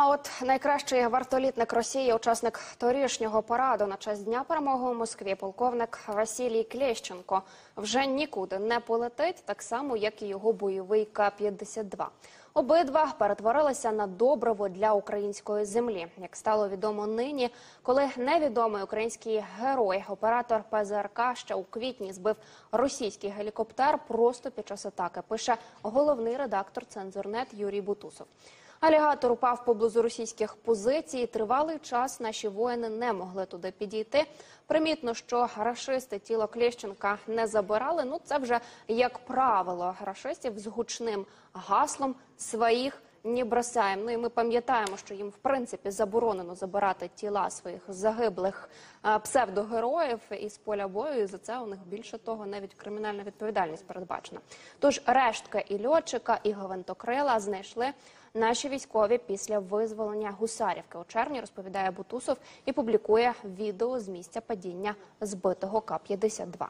от найкращий вартолітник Росії, учасник торішнього параду на честь Дня перемоги у Москві, полковник Василій Клещенко, вже нікуди не полетить, так само, як і його бойовий К-52. Обидва перетворилися на добриво для української землі. Як стало відомо нині, коли невідомий український герой, оператор ПЗРК, ще у квітні збив російський гелікоптер просто під час атаки, пише головний редактор «Цензурнет» Юрій Бутусов. Алігатор упав поблизу російських позицій. Тривалий час наші воїни не могли туди підійти. Примітно, що рашисти тіло Клещенка не забирали. Ну, це вже як правило рашистів з гучним гаслом «своїх не бросаємо». Ну і ми пам'ятаємо, що їм в принципі заборонено забирати тіла своїх загиблих псевдогероїв із поля бою. І за це у них, більше того, навіть кримінальна відповідальність передбачена. Тож рештки і льотчика, і гвинтокрила знайшли наші військові після визволення Гусарівки у червні, розповідає Бутусов і публікує відео з місця падіння збитого К-52.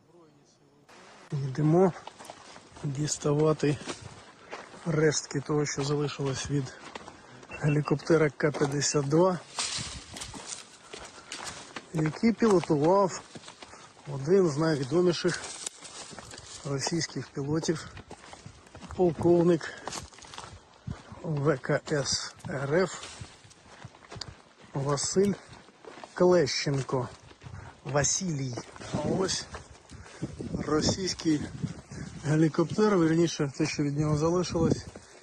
Йдемо діставати рештки того, що залишилось від гелікоптера К-52, який пілотував один з найвідоміших російських пілотів, полковник ВКС РФ Василь Клещенко. Василій. А ось російський гелікоптер, вірніше, те, що від нього залишилось,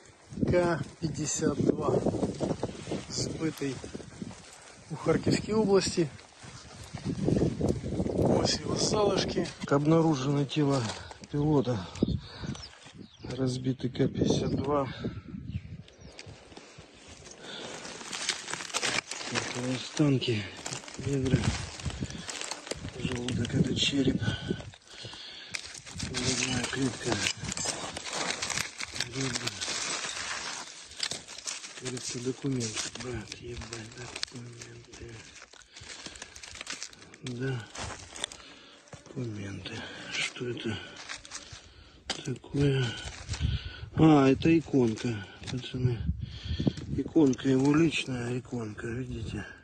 К-52, збитий у Харківській області. Ось його залишки. Обнаружено тіло пілота, розбитий К-52. Останки, бедра, желудок, это череп, грудная клетка, ребра. Говорится, документы, брат, ебать, документы. Да, документы. Что это такое? А, это иконка, пацаны. Иконка, его личная иконка, видите?